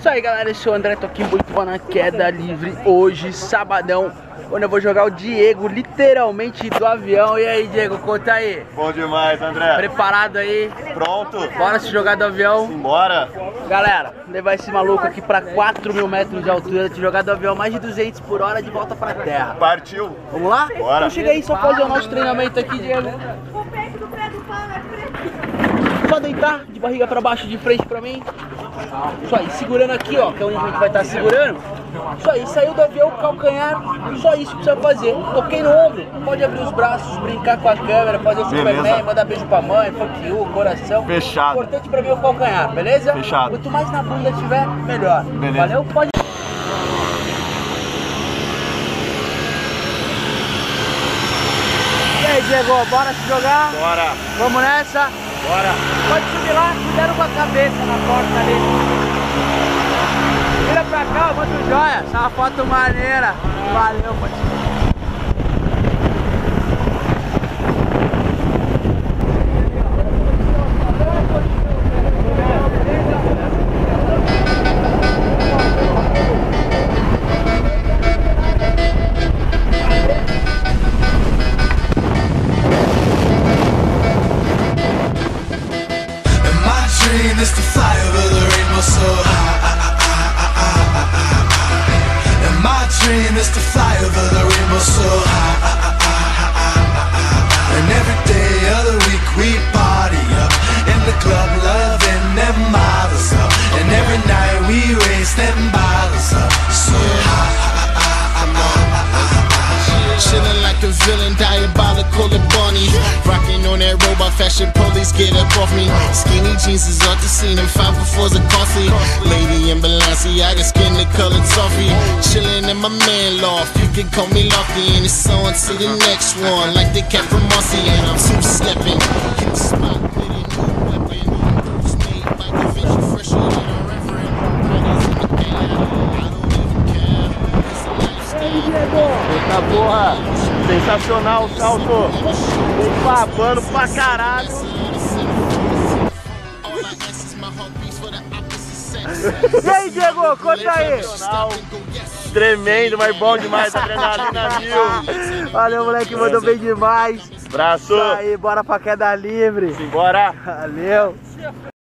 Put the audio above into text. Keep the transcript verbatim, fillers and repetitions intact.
Isso aí, galera, esse é o André, tô aqui em Boituva na queda livre hoje, sabadão, onde eu vou jogar o Diego literalmente do avião. E aí, Diego, conta aí. Bom demais, André. Preparado aí? Pronto. Bora se jogar do avião? Bora. Galera, levar esse maluco aqui pra quatro mil metros de altura, te jogar do avião mais de duzentos por hora de volta pra terra. Partiu. Vamos lá? Bora. Então chega aí, só fazer o nosso treinamento aqui, Diego. Só deitar de barriga pra baixo, de frente pra mim. Isso aí, segurando aqui, ó, que é onde a gente vai estar segurando. Isso aí, saiu do avião, calcanhar, só isso que precisa fazer. Toquei no ombro, pode abrir os braços, brincar com a câmera, fazer o Superman, mandar beijo pra mãe, fuck you, coração. Fechado. Importante pra mim é o calcanhar, beleza? Fechado. Quanto mais na bunda tiver, melhor. Beleza. Valeu? Pode. E aí, Diego, bora se jogar? Bora. Vamos nessa? Bora. Pode subir lá, cuidado com a cabeça na porta ali. Vira pra cá, eu mando joia. Essa é uma foto maneira. Valeu, pode subir. Is to fly over the rainbow so high. And my dream is to fly over the rainbow so high. And every day of the week we party up in the club, loving them models up. And every night we raise them bottles up so high. Chillin' like a villain, diabolical and bunny. Rockin' on that robot fashion, police get up off me. Skinny jeans is off the scene and five befores are costly. Lady in Balenciaga, skin the color toffee. Chillin' in my man loft, you can call me Lofty. And it's on to the next one, like the cat from Mossy. And I'm two steppin', hit the spot with a new weapon. Moves made by Da Vinci, fresher than a reverend. Brothers in the game, I don't even care. It's a lifestyle. Eita porra. Sensacional o salto. Babando pra caralho. E aí, Diego, conta aí. Tremendo, mas bom demais. Adrenalina mil. Valeu, moleque, mandou bem demais. Braço. Isso aí, bora pra queda livre. Simbora. Valeu.